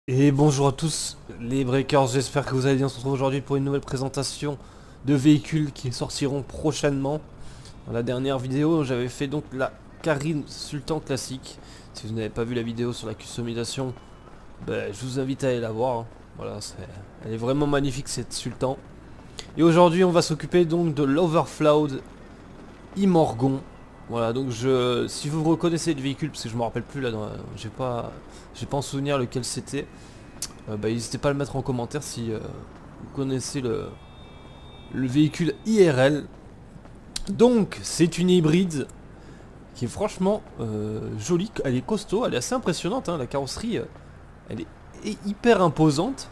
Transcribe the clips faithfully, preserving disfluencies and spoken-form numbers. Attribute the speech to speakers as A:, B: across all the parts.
A: Et bonjour à tous les breakers, j'espère que vous allez bien. On se retrouve aujourd'hui pour une nouvelle présentation de véhicules qui sortiront prochainement. Dans la dernière vidéo, j'avais fait donc la Carine Sultan classique. Si vous n'avez pas vu la vidéo sur la customisation, ben, je vous invite à aller la voir. Voilà, c'est- elle est vraiment magnifique cette Sultan. Et aujourd'hui, on va s'occuper donc de l'Overfloud Imorgon. Voilà, donc je, si vous reconnaissez le véhicule, parce que je me rappelle plus là, dans- j'ai pas, j'ai pas en souvenir lequel c'était. Euh, bah, n'hésitez pas à le mettre en commentaire si euh, vous connaissez le, le véhicule I R L. Donc, c'est une hybride qui est franchement euh, jolie. Elle est costaud, elle est assez impressionnante. Hein. La carrosserie, euh, elle est hyper imposante.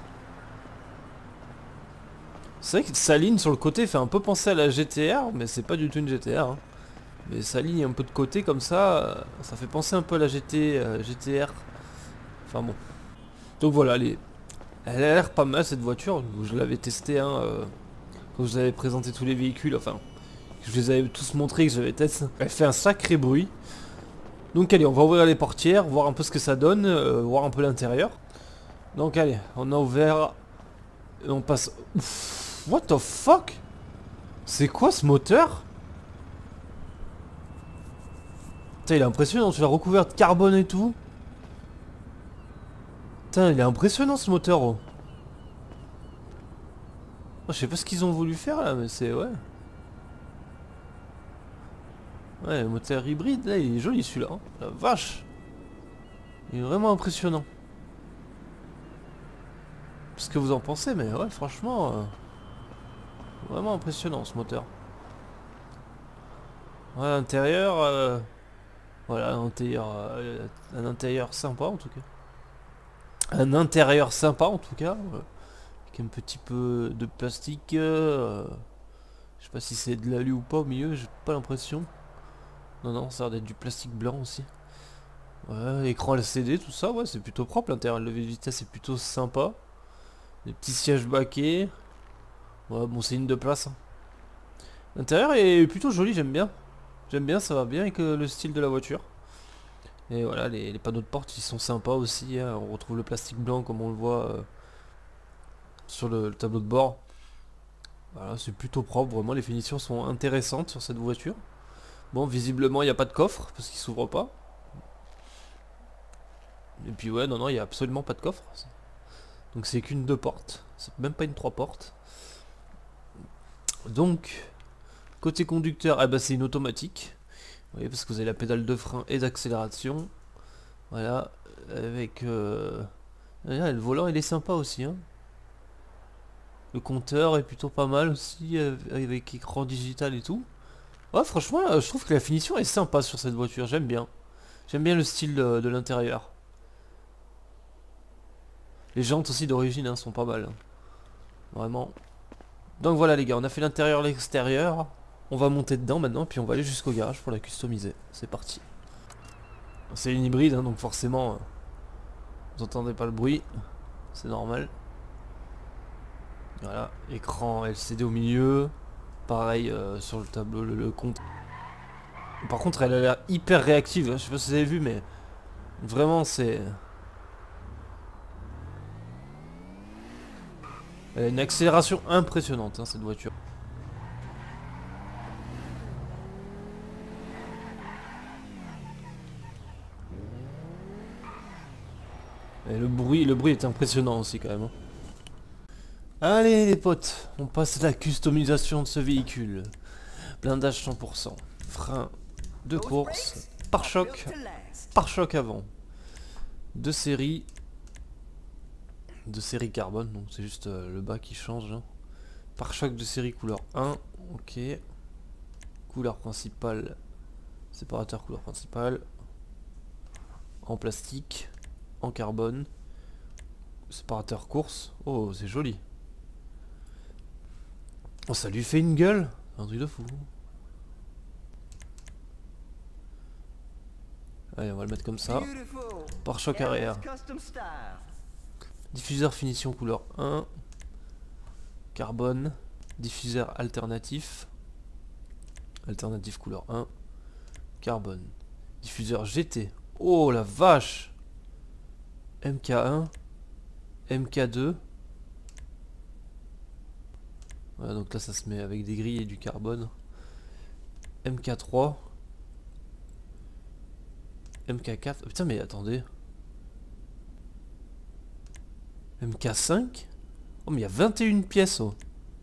A: C'est vrai que sa ligne sur le côté fait un peu penser à la G T R, mais c'est pas du tout une G T R. Hein. Mais sa ligne un peu de côté comme ça, euh, ça fait penser un peu à la G T, euh, G T R. Enfin bon. Donc voilà, elle, est- elle a l'air pas mal cette voiture. Je l'avais testée hein, euh, quand je vous avais présenté tous les véhicules. Enfin, je les avais tous montrés que j'avais testé. Elle fait un sacré bruit. Donc allez, on va ouvrir les portières, voir un peu ce que ça donne, euh, voir un peu l'intérieur. Donc allez, on a ouvert. Et on passe. Ouf, what the fuck? C'est quoi ce moteur? Putain, il est impressionnant, tu l'as recouvert de carbone et tout. Putain, il est impressionnant ce moteur. Oh. Oh, je sais pas ce qu'ils ont voulu faire là, mais c'est ouais. Ouais, le moteur hybride là, il est joli celui-là. Hein. La vache. Il est vraiment impressionnant. Ce que vous en pensez, mais ouais, franchement, euh, vraiment impressionnant ce moteur. Ouais, l'intérieur, euh, voilà, un intérieur, euh, un intérieur sympa en tout cas. Un intérieur sympa en tout cas, euh, avec un petit peu de plastique. Euh, je sais pas si c'est de l'alu ou pas au milieu, j'ai pas l'impression. Non, non, ça a l'air d'être du plastique blanc aussi. Ouais, écran L C D, tout ça, ouais, c'est plutôt propre. L'intérieur, le lever de vitesse est plutôt sympa. Des petits sièges baquets. Ouais, bon, c'est une de place. Hein. L'intérieur est plutôt joli, j'aime bien. J'aime bien, ça va bien avec euh, le style de la voiture. Et voilà, les, les panneaux de porte, ils sont sympas aussi. Hein. On retrouve le plastique blanc comme on le voit euh, sur le, le tableau de bord. Voilà, c'est plutôt propre. Vraiment, les finitions sont intéressantes sur cette voiture. Bon, visiblement, il n'y a pas de coffre parce qu'il s'ouvre pas. Et puis ouais, non, non, il n'y a absolument pas de coffre. Donc c'est qu'une deux portes. C'est même pas une trois portes. Donc, côté conducteur, ah bah c'est une automatique. Vous voyez, parce que vous avez la pédale de frein et d'accélération. Voilà, avec... Euh... ah, le volant, il est sympa aussi, hein. Le compteur est plutôt pas mal aussi, euh, avec écran digital et tout. Ouais, franchement, euh, je trouve que la finition est sympa sur cette voiture, j'aime bien. J'aime bien le style de, de l'intérieur. Les jantes aussi d'origine hein, sont pas mal. Hein. Vraiment. Donc voilà les gars, on a fait l'intérieur, l'extérieur. On va monter dedans maintenant, puis on va aller jusqu'au garage pour la customiser. C'est parti. C'est une hybride, hein, donc forcément, euh, vous entendez pas le bruit. C'est normal. Voilà, écran L C D au milieu. Pareil euh, sur le tableau, le, le compte. Par contre, elle a l'air hyper réactive. Hein. Je sais pas si vous avez vu, mais vraiment, c'est... Elle a une accélération impressionnante, hein, cette voiture. Et le bruit, le bruit est impressionnant aussi quand même. Hein. Allez les potes, on passe à la customisation de ce véhicule. Blindage cent pour cent, frein de course, pare-choc, pare-choc avant. De série, de série carbone, donc c'est juste euh, le bas qui change. Hein. Pare-choc de série couleur un, ok. Couleur principale, séparateur couleur principale. En plastique, en carbone. Séparateur course, oh c'est joli. Oh ça lui fait une gueule, un truc de fou. Allez on va le mettre comme ça. Pare-choc arrière. Diffuseur finition couleur un. Carbone. Diffuseur alternatif. Alternatif couleur un. Carbone. Diffuseur G T. Oh la vache. M K un. M K deux. Voilà, donc là ça se met avec des grilles et du carbone. M K trois. M K quatre. Putain mais attendez. M K cinq. Oh mais il y a vingt et une pièces. Oh.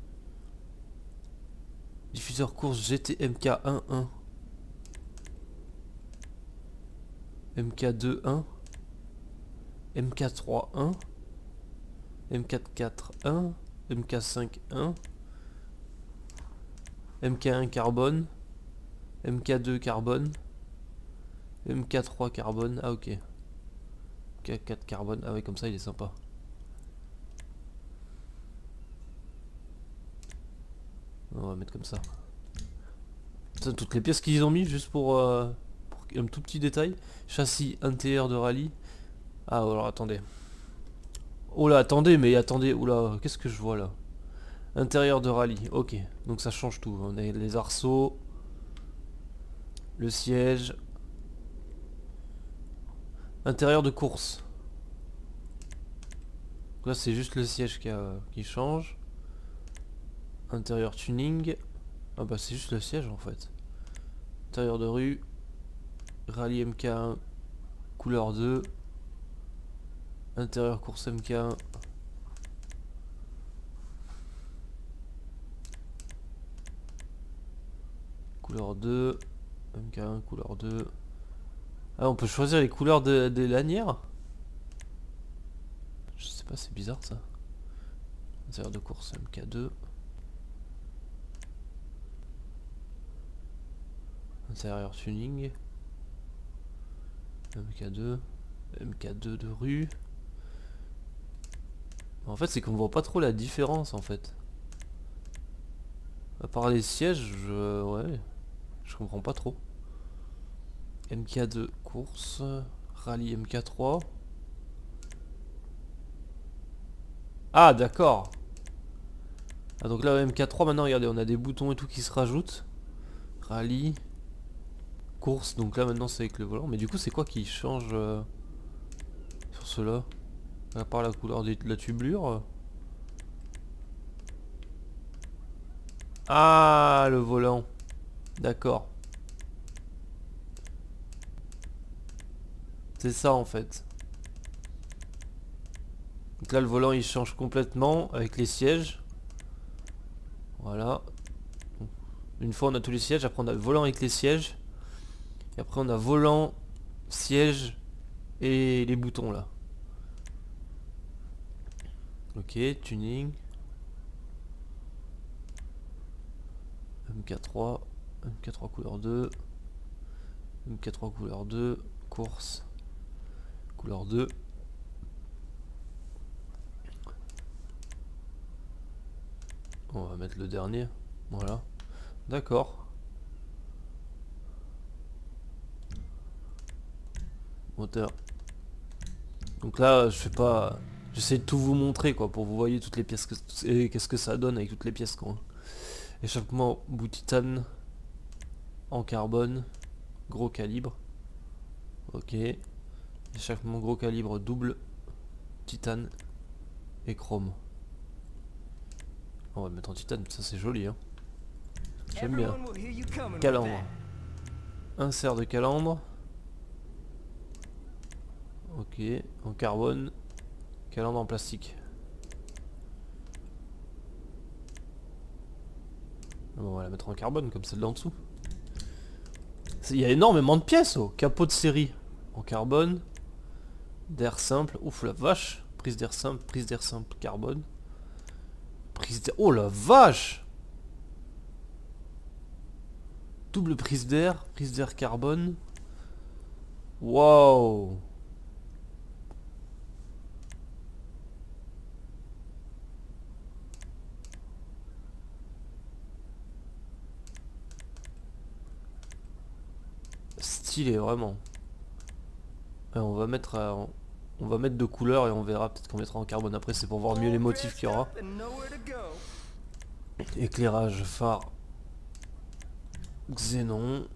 A: Diffuseur course G T M K un un. M K deux un. M K trois un. M K quatre un. M K cinq un. M K un carbone. M K deux carbone. M K trois carbone. Ah ok. M K quatre carbone. Ah ouais, comme ça il est sympa. On va mettre comme ça. Ça, toutes les pièces qu'ils ont mis juste pour, euh, pour un tout petit détail. Châssis intérieur de rallye. Ah alors attendez. Oh là attendez mais attendez. Oula qu'est-ce que je vois là? Intérieur de rallye. Ok. Donc ça change tout. On a les arceaux. Le siège. Intérieur de course. Là c'est juste le siège qui, a, qui change. Intérieur tuning. Ah bah c'est juste le siège en fait. Intérieur de rue. Rallye M K un. Couleur deux. Intérieur course M K un. Couleur deux. M K un, couleur deux. Ah on peut choisir les couleurs des de lanières. Je sais pas, c'est bizarre ça. Intérieur de course M K deux. Intérieur tuning. M K deux. M K deux de rue. En fait c'est qu'on voit pas trop la différence en fait. À part les sièges, je... ouais. Je comprends pas trop. M K deux course. Rallye M K trois. Ah d'accord. Ah donc là M K trois maintenant regardez on a des boutons et tout qui se rajoutent. Rallye. Course donc là maintenant c'est avec le volant. Mais du coup c'est quoi qui change euh, sur cela? À part la couleur de la tubulure. Ah le volant. D'accord. C'est ça en fait. Donc là le volant il change complètement avec les sièges. Voilà. Une fois on a tous les sièges, après on a le volant avec les sièges. Et après on a volant, siège et les boutons là. Ok, tuning. M K trois. M K trois couleur deux. M K trois couleur deux. Course. Couleur deux. On va mettre le dernier. Voilà. D'accord. Moteur. Donc là, je fais pas... J'essaie de tout vous montrer quoi, pour vous voyez toutes les pièces que... et qu'est-ce que ça donne avec toutes les pièces quoi. Échappement bout titane. En carbone. Gros calibre. Ok. Échappement gros calibre double. Titane. Et chrome. On va le mettre en titane, ça c'est joli hein. J'aime bien. Calandre. Insert de calandre. Ok, en carbone. Calandre en plastique. Bon, on va la mettre en carbone comme celle d'en dessous. Il y a énormément de pièces au capot de série. En carbone. D'air simple. Ouf la vache. Prise d'air simple, prise d'air simple, carbone. Prise d'air... Oh la vache. Double prise d'air, prise d'air carbone. Waouh. Stylé vraiment. Et on va mettre euh, on va mettre de couleurs et on verra, peut-être qu'on mettra en carbone après, c'est pour voir mieux les motifs qu'il y aura. Éclairage phare xénon.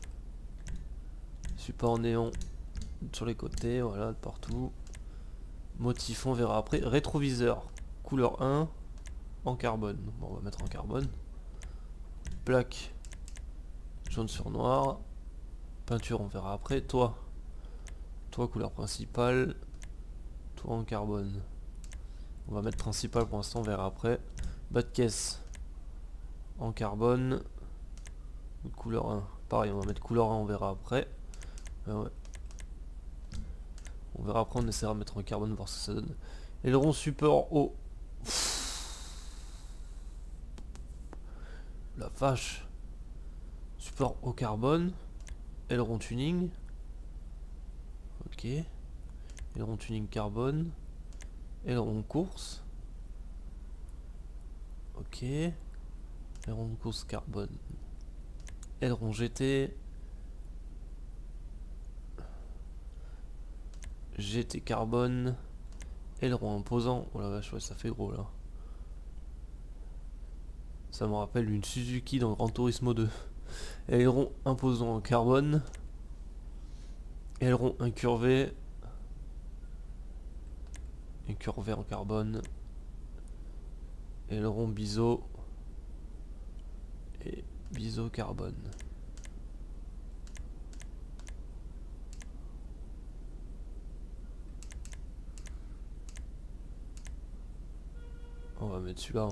A: Support néon sur les côtés, voilà, de partout. Motif, on verra après. Rétroviseur, couleur un, en carbone. Bon, on va mettre en carbone. Plaque, jaune sur noir. Peinture, on verra après. Toi, toi couleur principale. Toi en carbone. On va mettre principal pour l'instant, on verra après. Bas de caisse, en carbone. Couleur un. Pareil, on va mettre couleur un, on verra après. Ah ouais. On verra après, on essaiera de mettre en carbone, voir ce que ça donne. Aileron support haut. La vache. Support au carbone. Aileron tuning. Ok. Aileron tuning carbone. Aileron course. Ok. Aileron course carbone. Aileron G T. G T carbone. Aileron imposant. Oh la vache, ouais, ça fait gros là. Ça me rappelle une Suzuki dans Gran Turismo deux. Aileron imposant en carbone. Aileron incurvé. Incurvé en carbone. Aileron biseau. Et biseau carbone. On va mettre celui-là. Hein.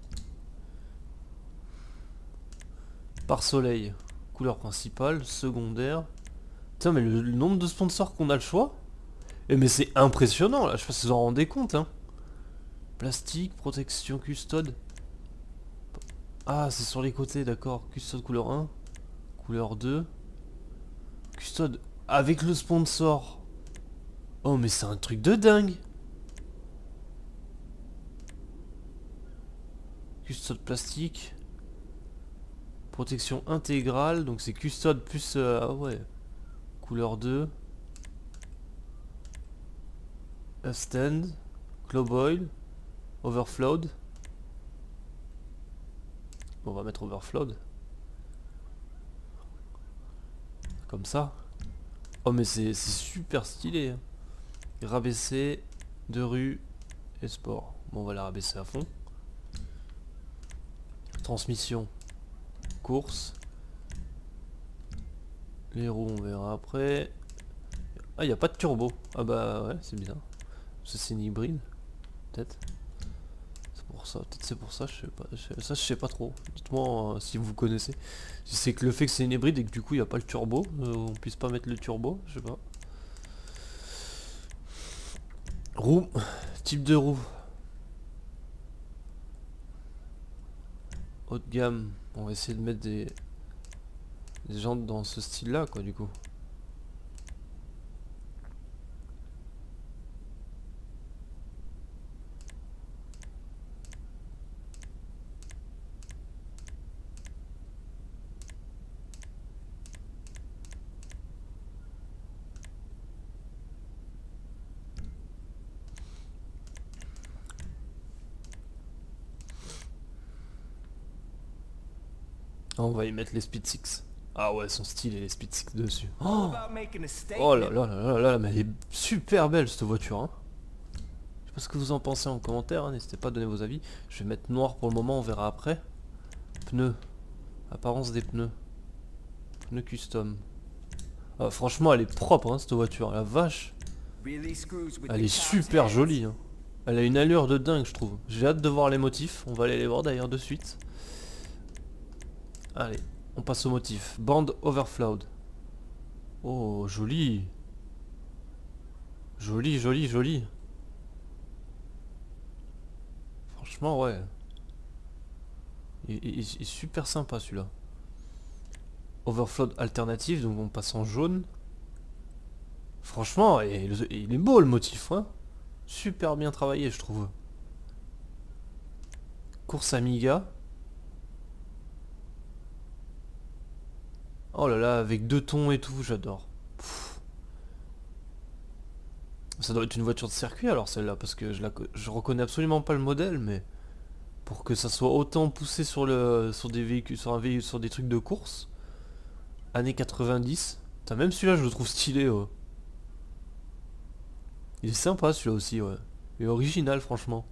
A: Par soleil, couleur principale, secondaire. Tiens, mais le, le nombre de sponsors qu'on a le choix. Et mais c'est impressionnant là, je sais pas si vous en rendez compte. Hein. Plastique, protection, custode. Ah, c'est sur les côtés, d'accord. Custode couleur un, couleur deux. Custode avec le sponsor. Oh, mais c'est un truc de dingue. Custode plastique. Protection intégrale, donc c'est custode plus... Euh, ah ouais. Couleur deux. Stand. Globe oil. Overflowed. On va mettre overflowed. Comme ça. Oh mais c'est super stylé. Hein. Rabaisser, de rue et sport. Bon, on va la rabaisser à fond. Transmission. Course. Les roues on verra après. Ah, il n'y a pas de turbo. Ah bah ouais, c'est bizarre. C'est une hybride. Peut-être. C'est pour ça. Peut-être c'est pour ça, je sais pas. Ça je sais pas trop. Dites-moi euh, si vous connaissez. Si c'est que le fait que c'est une hybride et que du coup il n'y a pas le turbo. Euh, on puisse pas mettre le turbo, je sais pas. Roue. Type de roue. Haut de gamme. On va essayer de mettre des, des jantes dans ce style là quoi du coup. On va y mettre les Speed six. Ah ouais, son style et les Speed six dessus. Oh, oh là là là là là, mais elle est super belle cette voiture. Hein. Je sais pas ce que vous en pensez en commentaire, hein. N'hésitez pas à donner vos avis. Je vais mettre noir pour le moment, on verra après. Pneus. Apparence des pneus. Pneus custom. Ah, franchement, elle est propre hein, cette voiture, la vache. Elle est super jolie. Hein. Elle a une allure de dingue, je trouve. J'ai hâte de voir les motifs. On va aller les voir d'ailleurs de suite. Allez, on passe au motif. Band overflowed. Oh, joli. Joli, joli, joli. Franchement, ouais. Il, il- il est super sympa celui-là. Overflowed alternative, donc on passe en jaune. Franchement, il, il est beau le motif, hein. Super bien travaillé, je trouve. Course Amiga. Oh là là, avec deux tons et tout, j'adore. Ça doit être une voiture de circuit alors celle-là, parce que je, la, je reconnais absolument pas le modèle, mais pour que ça soit autant poussé sur le sur des véhicules, sur un véhicule, sur des trucs de course, années quatre-vingt-dix. Putain, même celui-là je le trouve stylé. Oh. Il est sympa celui-là aussi, ouais. Il est original, franchement.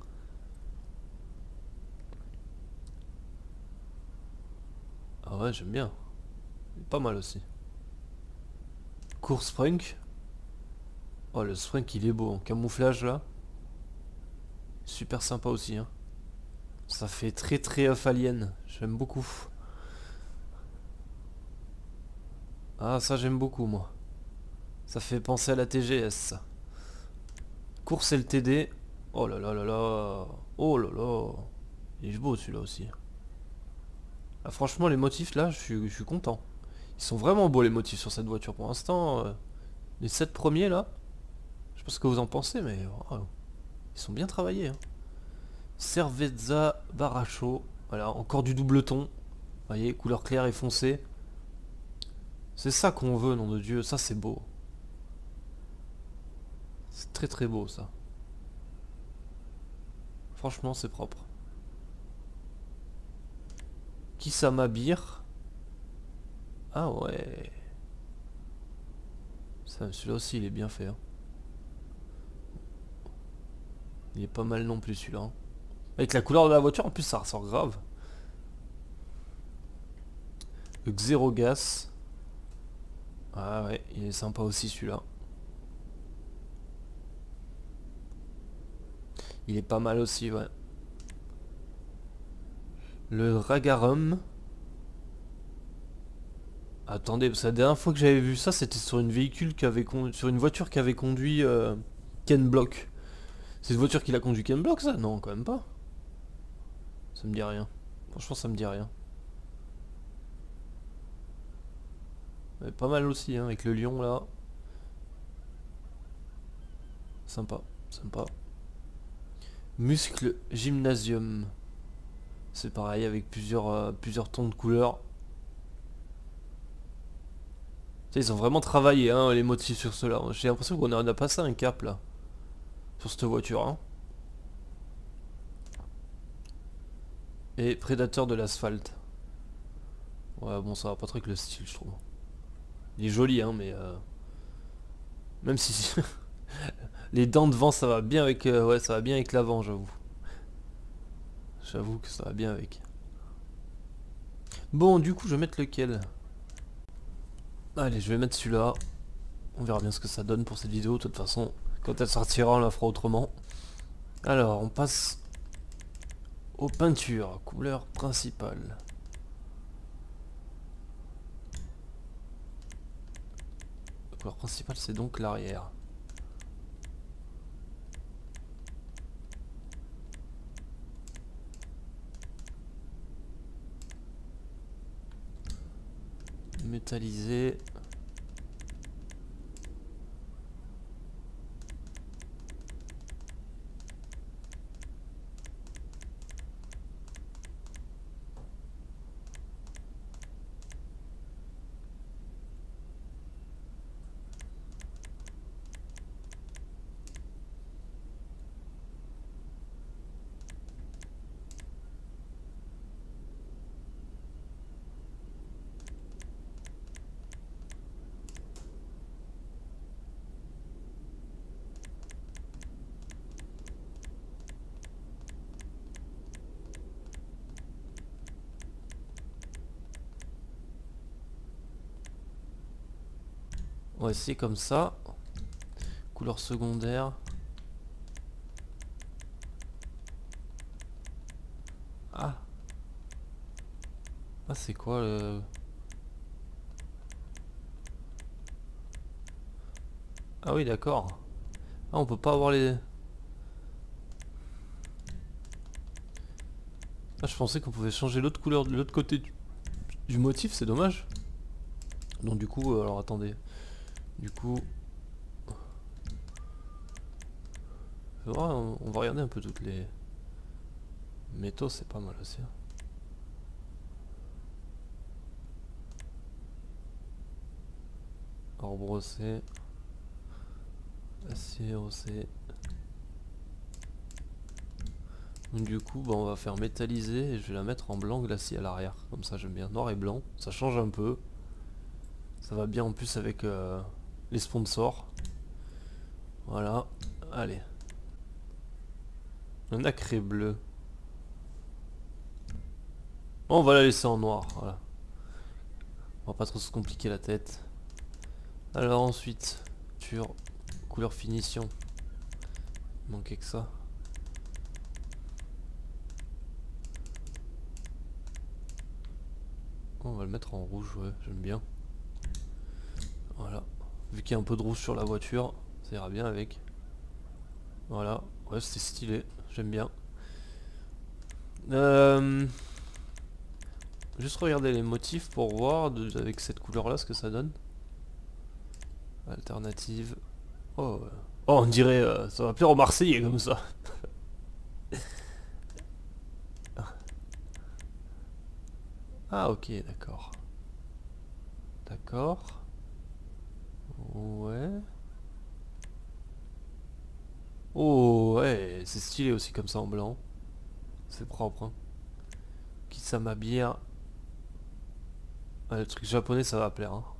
A: Ah ouais, j'aime bien. Il est pas mal aussi. Course Sprunk. Oh, le Sprunk, il est beau en camouflage là. Super sympa aussi, hein. Ça fait très très off alien. J'aime beaucoup. Ah, ça j'aime beaucoup, moi. Ça fait penser à la T G S, ça. Course L T D. Oh là là là là. Oh là là. Il est beau celui-là aussi. Ah, franchement, les motifs là, je suis, je suis content. Ils sont vraiment beaux les motifs sur cette voiture pour l'instant. euh, les sept premiers là. Je sais pas ce que vous en pensez, mais oh, ils sont bien travaillés, hein. Cerveza Baracho. Voilà, encore du double ton. Vous voyez, couleur claire et foncée. C'est ça qu'on veut, nom de Dieu. Ça, c'est beau. C'est très très beau, ça. Franchement, c'est propre. Kisama Beer. Ah ouais. Ça, celui-là aussi, il est bien fait, hein. Il est pas mal non plus, celui-là, hein. Avec la couleur de la voiture, en plus, ça ressort grave. Le Xerogas. Ah ouais, il est sympa aussi, celui-là. Il est pas mal aussi, ouais. Le Ragarum. Attendez, parce que la dernière fois que j'avais vu ça, c'était sur une véhicule qui avait con- sur une voiture qui avait conduit euh, Ken Block. C'est une voiture qui a conduit Ken Block, ça? Non, quand même pas. Ça me dit rien. Franchement, ça me dit rien. Mais pas mal aussi, hein, avec le lion là. Sympa, sympa. Muscle Gymnasium. C'est pareil, avec plusieurs, euh, plusieurs tons de couleurs. Tu sais, ils ont vraiment travaillé, hein, les motifs sur ceux-là. J'ai l'impression qu'on a passé un cap là. Sur cette voiture, hein. Et prédateur de l'asphalte. Ouais, bon, ça va pas trop avec le style, je trouve. Il est joli, hein, mais... Euh... Même si... les dents devant, ça va bien avec... Euh, ouais, ça va bien avec l'avant, j'avoue. J'avoue que ça va bien avec. Bon, du coup, je vais mettre lequel? Allez, je vais mettre celui-là. On verra bien ce que ça donne pour cette vidéo. De toute façon, quand elle sortira, on la fera autrement. Alors, on passe aux peintures. Couleur principale. La couleur principale, c'est donc l'arrière. Métallisé. On va essayer comme ça. Couleur secondaire. Ah. Ah, c'est quoi le... Ah oui, d'accord. Ah, on peut pas avoir les... Ah, je pensais qu'on pouvait changer l'autre couleur de l'autre côté du, du motif, c'est dommage. Donc du coup, euh, alors attendez. Du coup... Ouais, on, on va regarder un peu toutes les... Métaux, c'est pas mal aussi, hein. Or brossé. Acier rossé. Donc du coup, bah, on va faire métalliser et je vais la mettre en blanc glacier à l'arrière. Comme ça, j'aime bien. Noir et blanc, ça change un peu. Ça va bien en plus avec euh, les sponsors. Voilà. Allez. Un nacré bleu. Bon, on va la laisser en noir, voilà. On va pas trop se compliquer la tête. Alors ensuite, sur couleur finition. Il manquait que ça. On va le mettre en rouge, ouais, j'aime bien. Voilà. Vu qu'il y a un peu de rouge sur la voiture, ça ira bien avec. Voilà, ouais, c'est stylé, j'aime bien. Euh... Juste regarder les motifs pour voir de, avec cette couleur là ce que ça donne. Alternative. Oh, euh, oh on dirait euh, ça va plaire aux Marseillais comme ça. Ah ok, d'accord. D'accord. Ouais. Oh ouais, c'est stylé aussi comme ça en blanc. C'est propre hein. Qui ça m'habille. Ah, le truc japonais ça va plaire hein.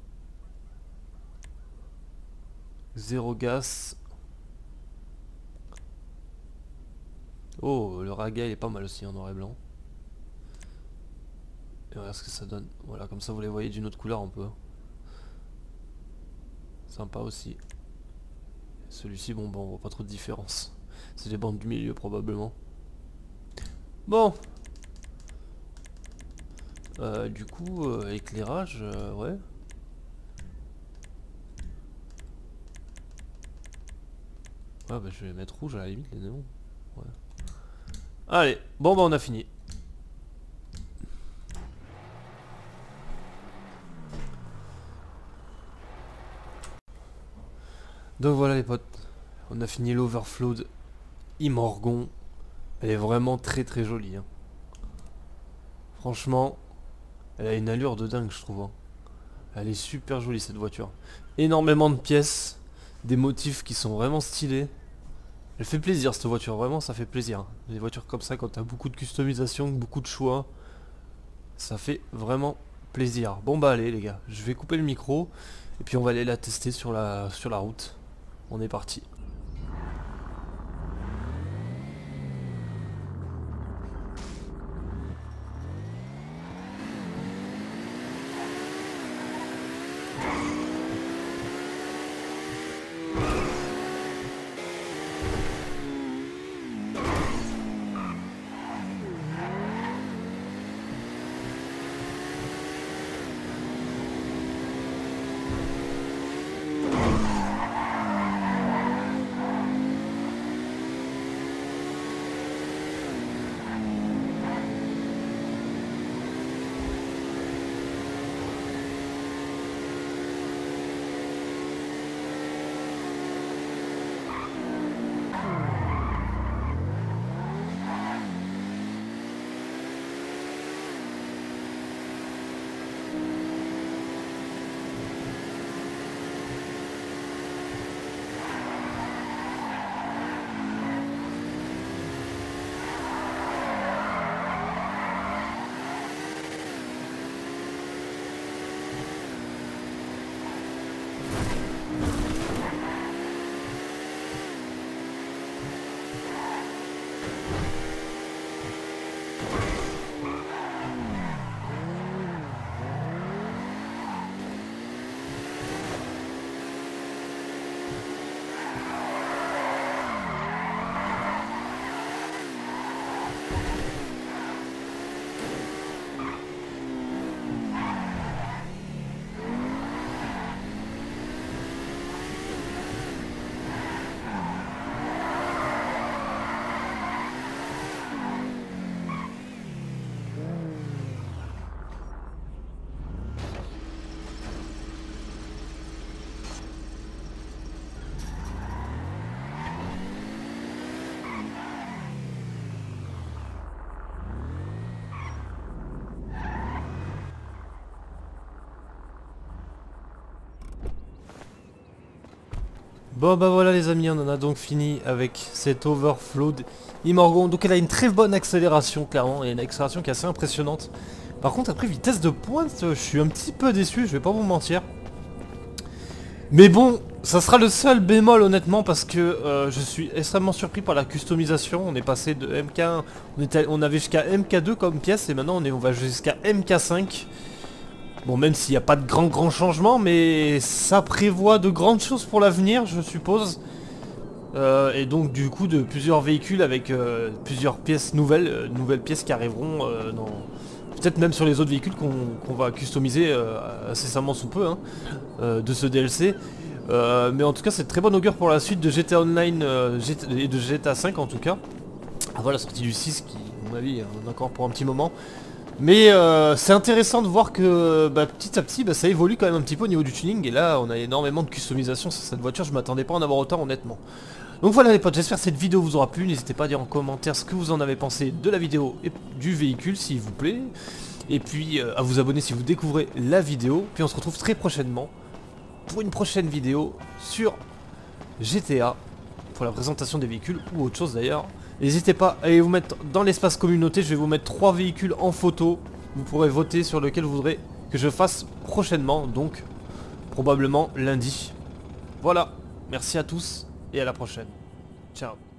A: Zéro gas. Oh, le raga il est pas mal aussi en noir et blanc. Et regarde ce que ça donne. Voilà, comme ça vous les voyez d'une autre couleur un peu. Sympa aussi. Celui-ci, bon, bon, on voit pas trop de différence. C'est les bandes du milieu probablement. Bon. Euh, du coup, euh, éclairage, euh, ouais. Ouais, bah je vais mettre rouge à la limite les néons. Ouais. Allez, bon bah on a fini. Donc voilà les potes, on a fini l'Overflowed Imorgon. Elle est vraiment très très jolie hein. Franchement, elle a une allure de dingue je trouve hein. Elle est super jolie cette voiture. Énormément de pièces, des motifs qui sont vraiment stylés. Elle fait plaisir cette voiture, vraiment ça fait plaisir. Les voitures comme ça quand t'as beaucoup de customisation, beaucoup de choix, ça fait vraiment plaisir. Bon bah allez les gars, je vais couper le micro et puis on va aller la tester sur la, sur la route. On est parti. Bon bah voilà les amis, on en a donc fini avec cette Overflowed Imorgon. Donc elle a une très bonne accélération clairement, et une accélération qui est assez impressionnante. Par contre après vitesse de pointe, je suis un petit peu déçu, je vais pas vous mentir. Mais bon, ça sera le seul bémol honnêtement parce que euh, je suis extrêmement surpris par la customisation. On est passé de M K un, on, était, on avait jusqu'à M K deux comme pièce et maintenant on, est, on va jusqu'à M K cinq. Bon, même s'il n'y a pas de grands grands changements, mais ça prévoit de grandes choses pour l'avenir, je suppose. Euh, et donc du coup de plusieurs véhicules avec euh, plusieurs pièces nouvelles, euh, nouvelles pièces qui arriveront euh, dans... Peut-être même sur les autres véhicules qu'on qu'on va customiser euh, incessamment sous peu hein, euh, de ce D L C. Euh, mais en tout cas c'est très bon augure pour la suite de G T A Online euh, G T et de G T A cinq en tout cas. Avant la sortie du six qui à mon avis on a encore pour un petit moment. Mais euh, c'est intéressant de voir que bah, petit à petit bah, ça évolue quand même un petit peu au niveau du tuning. Et là on a énormément de customisation sur cette voiture, je m'attendais pas à en avoir autant honnêtement. Donc voilà les potes, j'espère que cette vidéo vous aura plu, n'hésitez pas à dire en commentaire ce que vous en avez pensé de la vidéo et du véhicule s'il vous plaît. Et puis euh, à vous abonner si vous découvrez la vidéo, puis on se retrouve très prochainement pour une prochaine vidéo sur G T A, pour la présentation des véhicules ou autre chose d'ailleurs. N'hésitez pas à aller vous mettre dans l'espace communauté, je vais vous mettre trois véhicules en photo, vous pourrez voter sur lequel vous voudrez que je fasse prochainement, donc probablement lundi. Voilà, merci à tous. Et à la prochaine. Ciao.